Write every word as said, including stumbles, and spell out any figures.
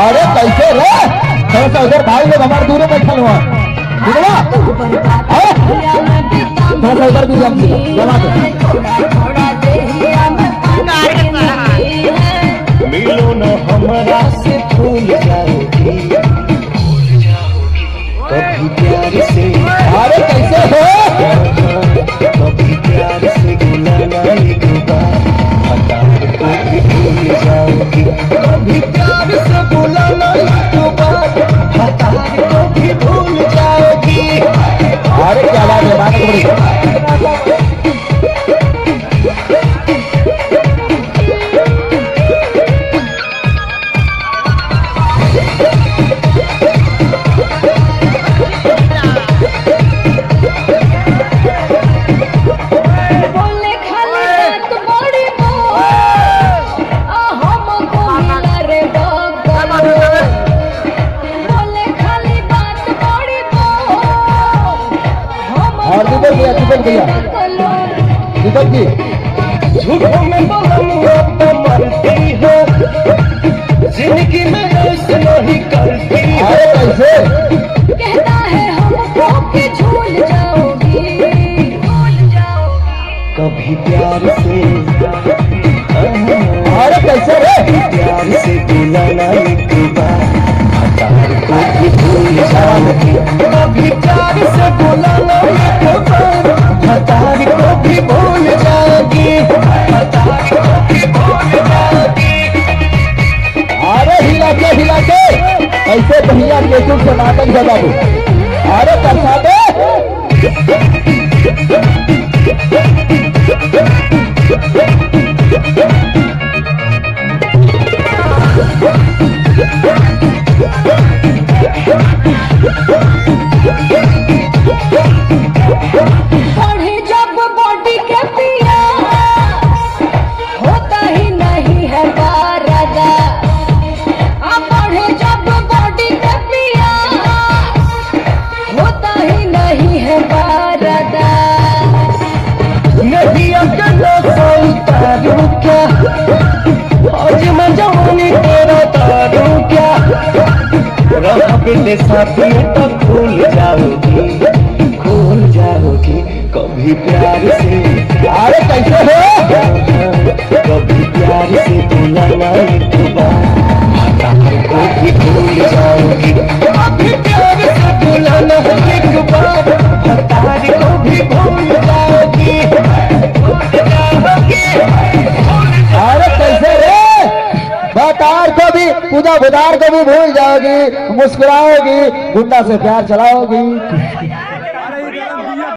अरे कैसे रे थोड़ा सा उधर भाई लोग हमारे दूर में बैठल हुआ थोड़ा सा उधर भी जम जमा मिलो न हमरा से भूल जाओगी कभी प्यार से। अरे कैसे हो कभी प्यार से बुलाना एक बार कभी भूल जाओगी कभी प्यार से बुलाना एक बार कभी भूल जाओगी। अरे क्या बात है बात दीपक भैया दीपक जी झूठों में मरती हो जिंदगी में ऐसे नहीं करती। अरे कैसे कहता है हमको कि झूल जाओगी भूल जाओगी कभी प्यार से। अरे कैसे रे प्यार से बुलाना एक बार कभी भूल जाओगी कभी प्यार से बुलाना एक बार हतार को भी भूल जाओगी हतार को भी भूल जाओगी। अरे हिला के हिला के ऐसे भैया के चुप से नाटक है बाबू। अरे करसा दे पढ़े जब बॉडी के पिया होता ही नहीं है बारदा पढ़े जब बॉडी के पिया होता ही नहीं है बारदा। नहीं अकेला उतारू क्या आज मैं जवानी तेरा तारू क्या रहा बिल्ले साथ में तो भूल जाओगी भूल जाओगी कभी प्यार से। अरे कैसे हो कभी प्यार से बुलाना एक बार कभी भूल जाओगी कभी प्यार से बुलाना एक बार हतार को भी भूल जाओगी भूल जाओगी। अरे कैसे रे बतार को भी पूजा बुधार को भी भूल जाओगी मुस्कुराओगी गुंडा से प्यार चलाओगी।